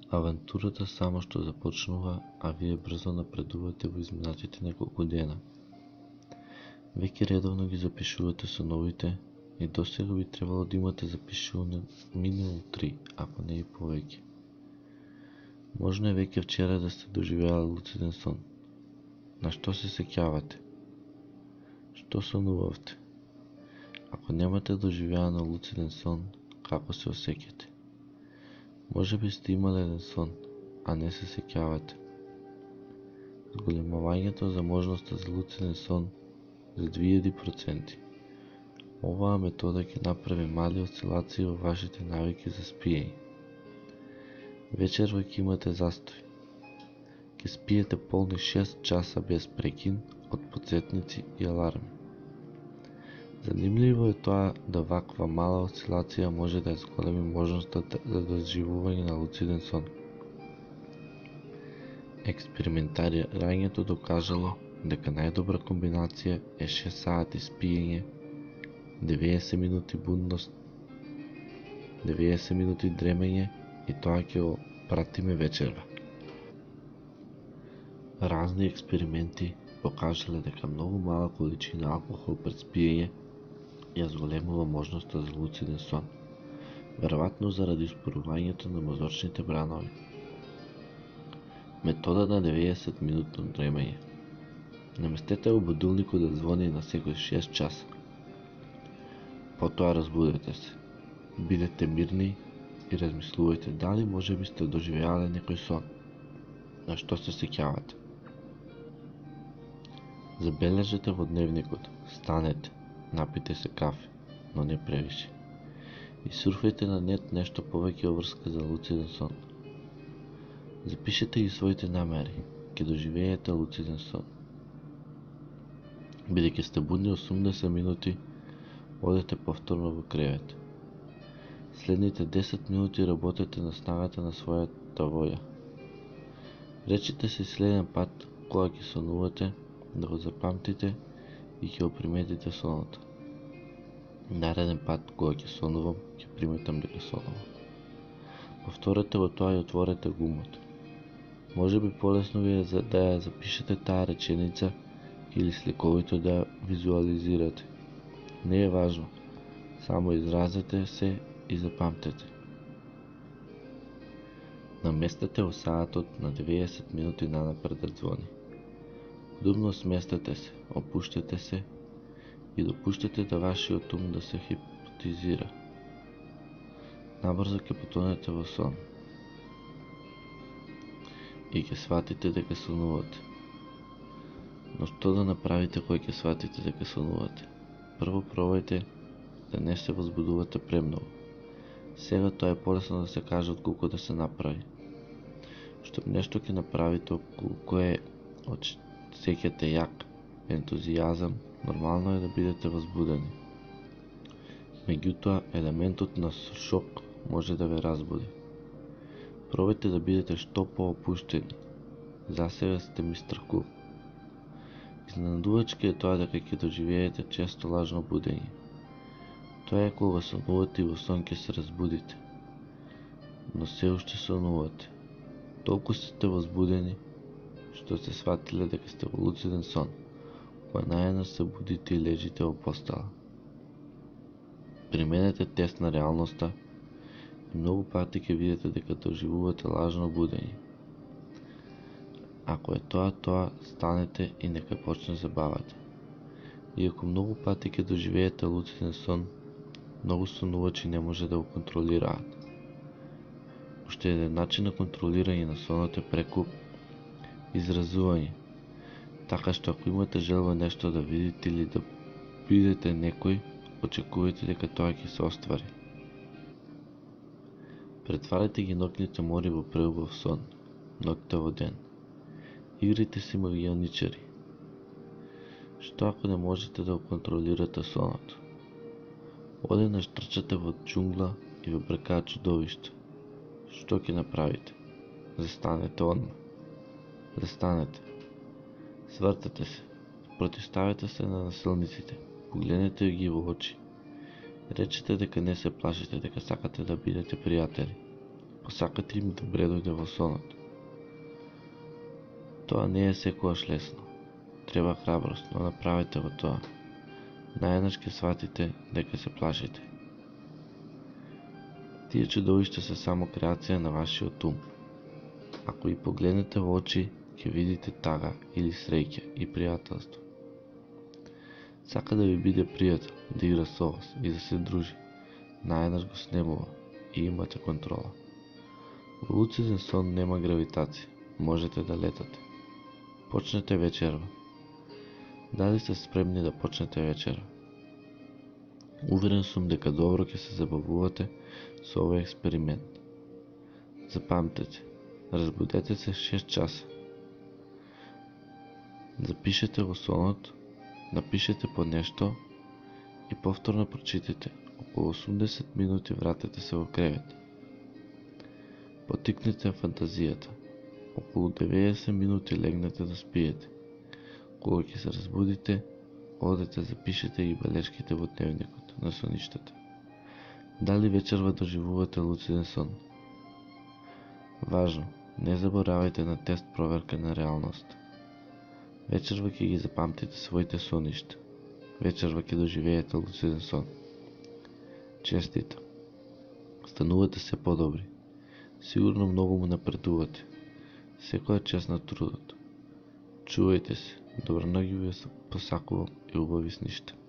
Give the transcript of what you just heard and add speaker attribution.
Speaker 1: Авантурата само што започнува, а вие брзо напредувате во изминатите неколку дена. Веќе редовно ги запишувате соновите и досега би требало да имате запишувано минимум 3, ако не и повеќе. Можно е веќе вчера да сте доживеали луциден сон. На што се сеќавате? Што сонувавте? Ако немате доживеано луциден сон, како се осеќате? Може би сте имали еден сон, а не се сеќавате. Зголемувањето за можноста за луциден сон за 2000%. Оваа метода ќе направи мали осцилации во вашите навики за спиење. Вечерва ќе имате застој. Ќе спиете полни 6 часа без прекин од потсетници и аларми. Занимливо е тоа да ваква мала осцилација може да ја зголеми можноста за доживување на луциден сон. Експериментирањето докажало дека најдобра комбинација е 6 сати спиење, 90 минути будност, 90 минути дремење и тоа ќе го пратиме вечерва. Разни експерименти покажале дека многу мала количина алкохол пред спиење ја зголемува можноста за луциден сон, веројатно заради успорувањето на мозочните бранови. Метода на 90 минутно дремење. Наместете го будилникот да звони на секој 6 часа. Потоа разбудете се. Бидете мирни и размислувајте дали можеби сте доживеале некој сон. На што се сеќавате? Забележете во дневникот. Станете, напите се кафе, но не превише. И сурфајте на нет нешто повеќе врска за луциден сон. Запишете ги своите намери. Ќе доживеете луциден сон. Бидејќи сте будни 80 минути, одете повторно во кревет. Следните 10 минути работете на снагата на својата волја. Речите се следен пат кога ќе сонувате да го запамтите и ќе го приметите сонот. Нареден пат кога ќе сонувам, ќе приметам дека сонувам. Повторете го тоа и отворете гумот. Може би полесно ви е да ја запишете таа реченица или сликовито да ја визуализирате. Не е важно, само изразете се и запамтете. Наместете го саатот на 90 минути нанапред да звони. Удобно сместете се, опуштете се и допуштете да вашиот ум да се хипнотизира. Набрзо ќе потонете во сон и ќе сватите дека сонувате. Но што да направите кога ќе сватите дека сонувате? Прво пробајте да не се возбудувате премногу. Сега тоа е полесно да се каже отколку да се направи. Што нешто ќе направите околку е сеќате јак ентузијазам, нормално е да бидете возбудени. Меѓутоа, елементот на шок може да ве разбуди. Пробајте да бидете што поопуштени. За сега сте мистер Кул. Изненадувачки е тоа дека ќе доживеете често лажно будење. Тоа е кога сонувате и во сон ќе се разбудите. Но се уште сонувате. Толку сте возбудени, што се сватиле дека сте во луциден сон, кога наједнаш се будите и лежите во постела. Применете тест на реалноста и многу пати ќе видите дека доживувате лажно будење. Ако е тоа, станете и нека почне забавата. Иако многу пати ќе доживеете луциден сон, многу сонувачи не може да го контролираат. Уште еден начин на контролирање на сонот е преку изразување. Така што ако имате желба нешто да видите или да бидете некој, очекувајте дека тоа ќе се оствари. Претварате ги ноќните мори во преубав сон, ноќта во ден. Игрите си магионичари. Што ако не можете да го контролирате сонот? Одеднаш трчате во џунгла и ве бркаат чудовишта. Што ќе направите? Застанете одма. Застанете. Свртете се. Протиставете се на насилниците. Погледнете ги во очи. Речете дека не се плашите, дека сакате да бидете пријатели. посакате им да бредојде во сонот. Тоа не е секогаш лесно. Треба храброст, но направете го тоа. Наеднаш ќе сватите дека се плашите. Тие чудовишта се само креација на вашиот ум. Ако и погледнете во очи, ќе видите тага или среќа и пријателство. Сака да ви биде пријател, да игра со вас и да се дружи. Наеднаш го снемува и имате контрола. Во луциден сон нема гравитација, можете да летате. Почнете вечерва. Дали сте спремни да почнете вечерва? Уверен сум дека добро ќе се забавувате со овој експеримент. Запамтете, разбудете се 6 часа. Запишете го сонот, напишете по нешто и повторно прочитате. Околу 80 минути вратете се во кревет. Потикнете фантазијата. Околу 90 минути легнете да спиете. Кога ќе се разбудите, одете запишете ги белешките во дневникот на соништата. Дали вечерва доживувате луциден сон? Важно, не заборавајте на тест проверка на реалност. Вечерва ќе ги запамтите своите соништа. Вечерва ќе доживеете луциден сон. Честито. Станувате се подобри. Сигурно многу му напредувате. Секоја чест на трудот. Чувајте се. Добронаѓу ви посакувам и убави сништа.